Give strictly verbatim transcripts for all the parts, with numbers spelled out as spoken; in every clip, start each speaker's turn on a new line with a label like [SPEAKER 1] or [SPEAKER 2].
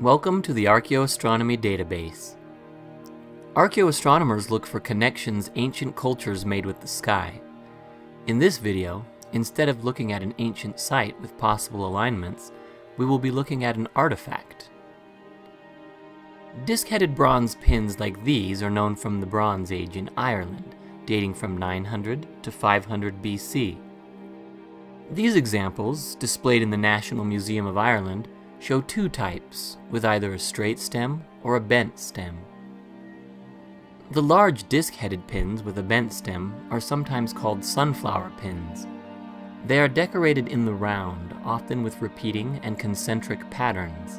[SPEAKER 1] Welcome to the Archaeoastronomy Database. Archaeoastronomers look for connections ancient cultures made with the sky. In this video, instead of looking at an ancient site with possible alignments, we will be looking at an artifact. Disc-headed bronze pins like these are known from the Bronze Age in Ireland, dating from nine hundred to five hundred B C. These examples, displayed in the National Museum of Ireland, show two types, with either a straight stem or a bent stem. The large disc-headed pins with a bent stem are sometimes called sunflower pins. They are decorated in the round, often with repeating and concentric patterns.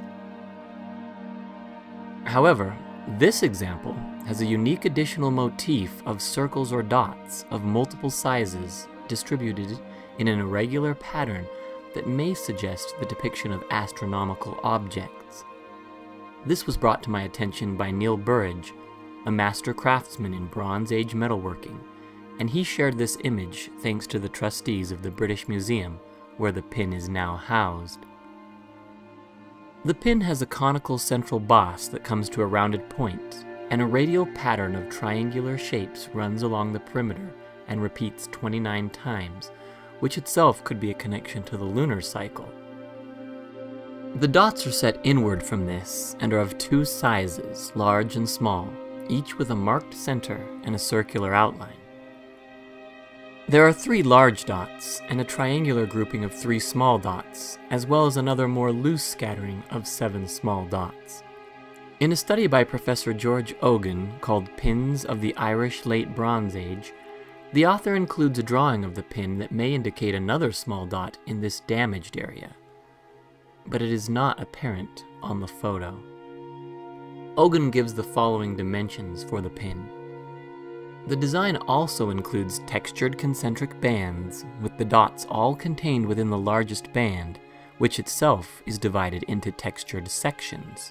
[SPEAKER 1] However, this example has a unique additional motif of circles or dots of multiple sizes distributed in an irregular pattern that may suggest the depiction of astronomical objects. This was brought to my attention by Neil Burridge, a master craftsman in Bronze Age metalworking, and he shared this image thanks to the trustees of the British Museum, where the pin is now housed. The pin has a conical central boss that comes to a rounded point, and a radial pattern of triangular shapes runs along the perimeter and repeats twenty-nine times, which itself could be a connection to the lunar cycle. The dots are set inward from this and are of two sizes, large and small, each with a marked center and a circular outline. There are three large dots and a triangular grouping of three small dots, as well as another more loose scattering of seven small dots. In a study by Professor George Ogan called Pins of the Irish Late Bronze Age, the author includes a drawing of the pin that may indicate another small dot in this damaged area, but it is not apparent on the photo. Ogan gives the following dimensions for the pin. The design also includes textured concentric bands, with the dots all contained within the largest band, which itself is divided into textured sections.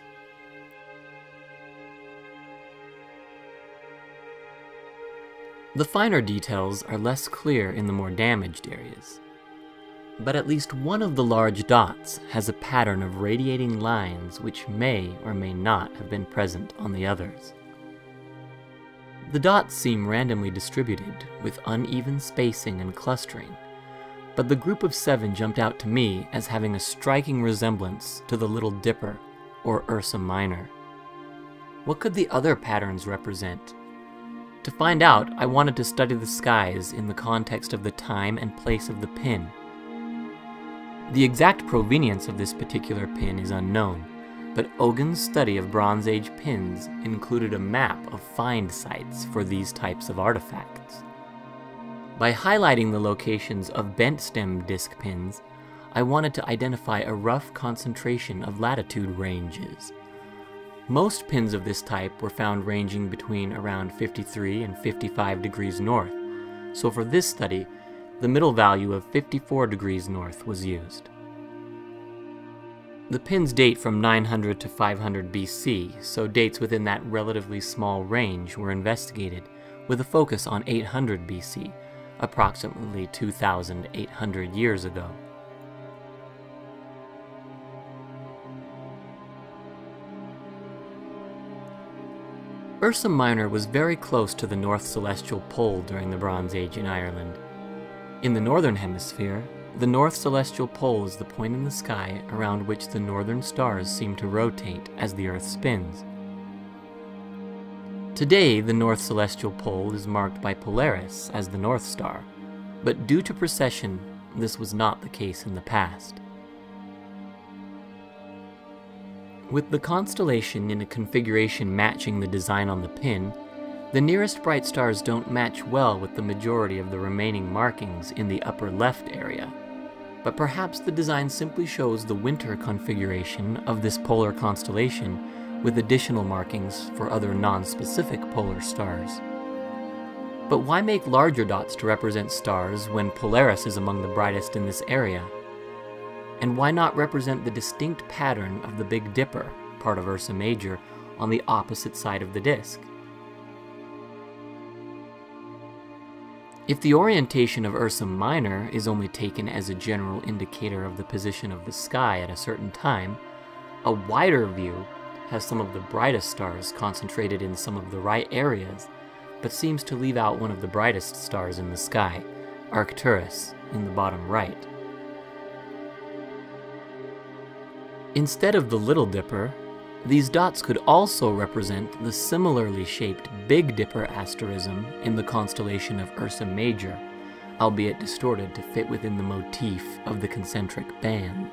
[SPEAKER 1] The finer details are less clear in the more damaged areas, but at least one of the large dots has a pattern of radiating lines which may or may not have been present on the others. The dots seem randomly distributed, with uneven spacing and clustering, but the group of seven jumped out to me as having a striking resemblance to the Little Dipper, or Ursa Minor. What could the other patterns represent? To find out, I wanted to study the skies in the context of the time and place of the pin. The exact provenience of this particular pin is unknown, but Ogan's study of Bronze Age pins included a map of find sites for these types of artifacts. By highlighting the locations of bent stem disc pins, I wanted to identify a rough concentration of latitude ranges. Most pins of this type were found ranging between around fifty-three and fifty-five degrees north, so for this study, the middle value of fifty-four degrees north was used. The pins date from nine hundred to five hundred B C, so dates within that relatively small range were investigated, with a focus on eight hundred B C, approximately two thousand eight hundred years ago. Ursa Minor was very close to the North Celestial Pole during the Bronze Age in Ireland. In the Northern Hemisphere, the North Celestial Pole is the point in the sky around which the northern stars seem to rotate as the Earth spins. Today, the North Celestial Pole is marked by Polaris as the North Star, but due to precession, this was not the case in the past. With the constellation in a configuration matching the design on the pin, the nearest bright stars don't match well with the majority of the remaining markings in the upper left area. But perhaps the design simply shows the winter configuration of this polar constellation with additional markings for other non-specific polar stars. But why make larger dots to represent stars when Polaris is among the brightest in this area? And why not represent the distinct pattern of the Big Dipper, part of Ursa Major, on the opposite side of the disk? If the orientation of Ursa Minor is only taken as a general indicator of the position of the sky at a certain time, A wider view has some of the brightest stars concentrated in some of the right areas, but seems to leave out one of the brightest stars in the sky, Arcturus, in the bottom right. Instead of the Little Dipper, these dots could also represent the similarly shaped Big Dipper asterism in the constellation of Ursa Major, albeit distorted to fit within the motif of the concentric bands.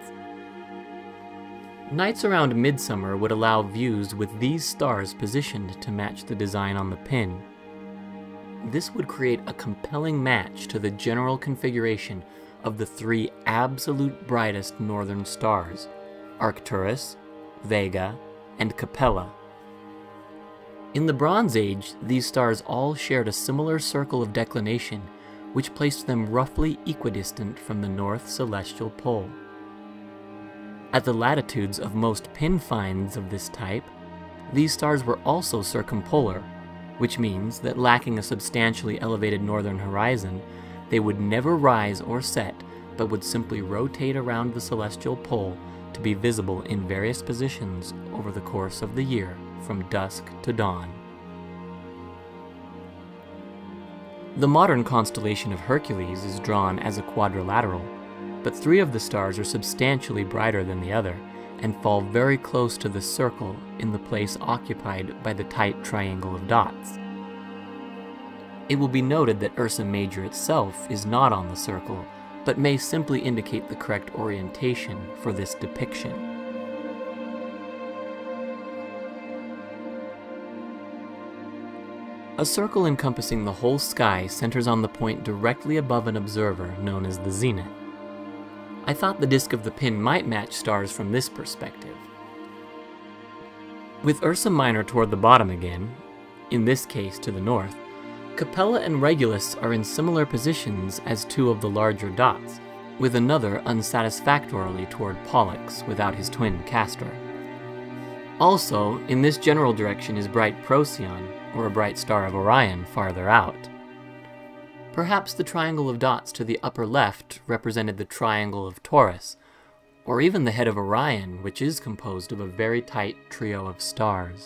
[SPEAKER 1] Nights around midsummer would allow views with these stars positioned to match the design on the pin. This would create a compelling match to the general configuration of the three absolute brightest northern stars, Arcturus, Vega, and Capella. In the Bronze Age, these stars all shared a similar circle of declination, which placed them roughly equidistant from the north celestial pole. At the latitudes of most pin finds of this type, these stars were also circumpolar, which means that lacking a substantially elevated northern horizon, they would never rise or set, but would simply rotate around the celestial pole to be visible in various positions over the course of the year, from dusk to dawn. The modern constellation of Hercules is drawn as a quadrilateral, but three of the stars are substantially brighter than the other, and fall very close to the circle in the place occupied by the tight triangle of dots. It will be noted that Ursa Major itself is not on the circle, but may simply indicate the correct orientation for this depiction. A circle encompassing the whole sky centers on the point directly above an observer known as the zenith. I thought the disk of the pin might match stars from this perspective. With Ursa Minor toward the bottom again, in this case to the north, Capella and Regulus are in similar positions as two of the larger dots, with another unsatisfactorily toward Pollux without his twin Castor. Also, in this general direction is bright Procyon, or a bright star of Orion farther out. Perhaps the triangle of dots to the upper left represented the triangle of Taurus, or even the head of Orion, which is composed of a very tight trio of stars.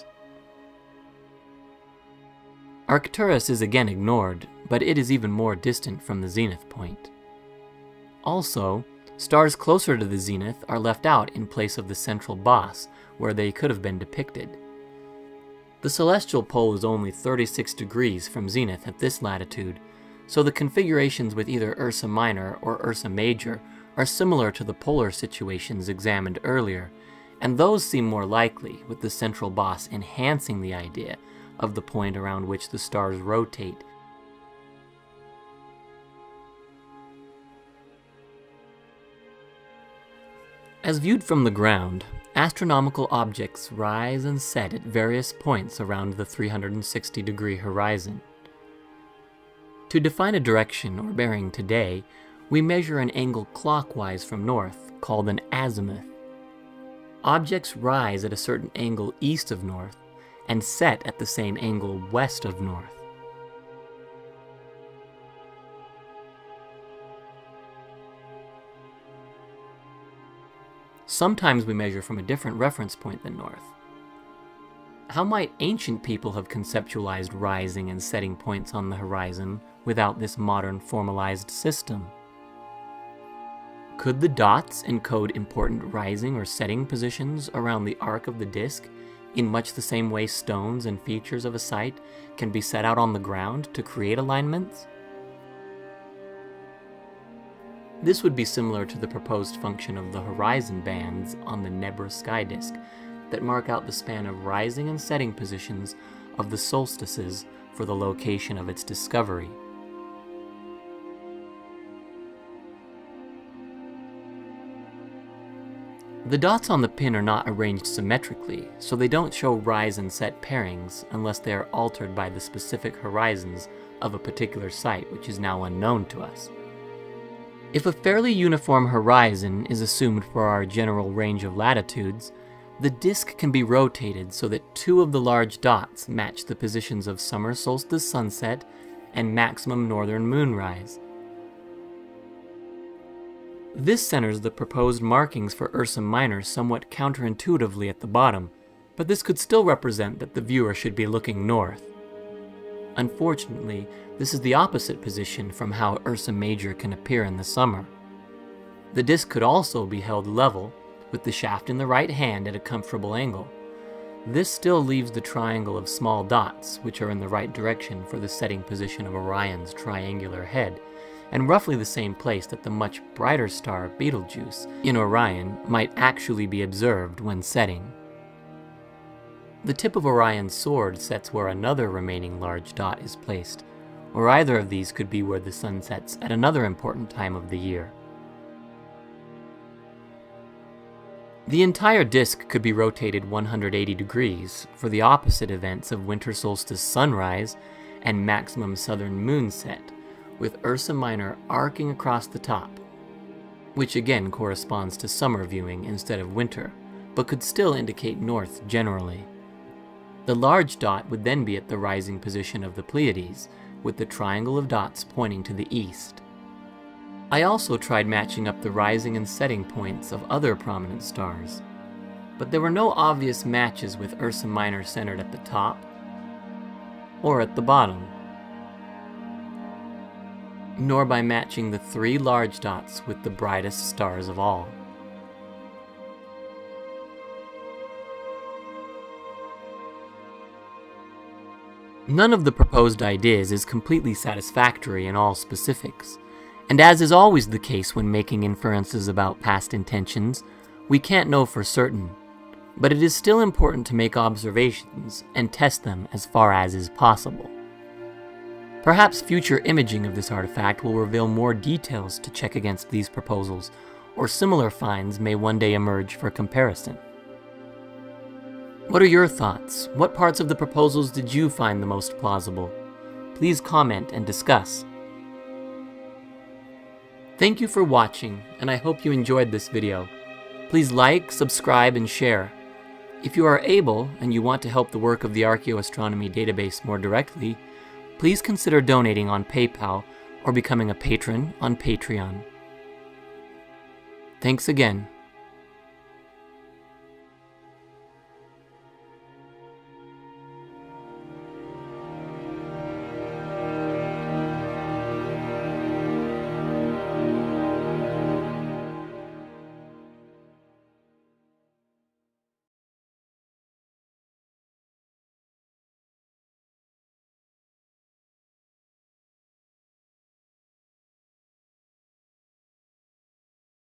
[SPEAKER 1] Arcturus is again ignored, but it is even more distant from the zenith point. Also, stars closer to the zenith are left out in place of the central boss, where they could have been depicted. The celestial pole is only thirty-six degrees from zenith at this latitude, so the configurations with either Ursa Minor or Ursa Major are similar to the polar situations examined earlier, and those seem more likely, with the central boss enhancing the idea of the point around which the stars rotate. As viewed from the ground, astronomical objects rise and set at various points around the three hundred sixty degree horizon. To define a direction or bearing today, we measure an angle clockwise from north, called an azimuth. Objects rise at a certain angle east of north, and set at the same angle west of north. Sometimes we measure from a different reference point than north. How might ancient people have conceptualized rising and setting points on the horizon without this modern formalized system? Could the dots encode important rising or setting positions around the arc of the disk, in much the same way stones and features of a site can be set out on the ground to create alignments? This would be similar to the proposed function of the horizon bands on the Nebra sky disk that mark out the span of rising and setting positions of the solstices for the location of its discovery. The dots on the pin are not arranged symmetrically, so they don't show rise and set pairings unless they are altered by the specific horizons of a particular site, which is now unknown to us. If a fairly uniform horizon is assumed for our general range of latitudes, the disk can be rotated so that two of the large dots match the positions of summer solstice sunset and maximum northern moonrise. This centers the proposed markings for Ursa Minor somewhat counterintuitively at the bottom, but this could still represent that the viewer should be looking north. Unfortunately, this is the opposite position from how Ursa Major can appear in the summer. The disk could also be held level, with the shaft in the right hand at a comfortable angle. This still leaves the triangle of small dots, which are in the right direction for the setting position of Orion's triangular head, and roughly the same place that the much brighter star Betelgeuse in Orion might actually be observed when setting. The tip of Orion's sword sets where another remaining large dot is placed, or either of these could be where the sun sets at another important time of the year. The entire disk could be rotated one hundred eighty degrees for the opposite events of winter solstice sunrise and maximum southern moon set, with Ursa Minor arcing across the top, which again corresponds to summer viewing instead of winter, but could still indicate north generally. The large dot would then be at the rising position of the Pleiades, with the triangle of dots pointing to the east. I also tried matching up the rising and setting points of other prominent stars, but there were no obvious matches with Ursa Minor centered at the top or at the bottom, nor by matching the three large dots with the brightest stars of all. None of the proposed ideas is completely satisfactory in all specifics, and as is always the case when making inferences about past intentions, we can't know for certain, but it is still important to make observations and test them as far as is possible. Perhaps future imaging of this artifact will reveal more details to check against these proposals, or similar finds may one day emerge for comparison. What are your thoughts? What parts of the proposals did you find the most plausible? Please comment and discuss. Thank you for watching, and I hope you enjoyed this video. Please like, subscribe, and share. If you are able, and you want to help the work of the Archaeoastronomy Database more directly, please consider donating on PayPal or becoming a patron on Patreon. Thanks again.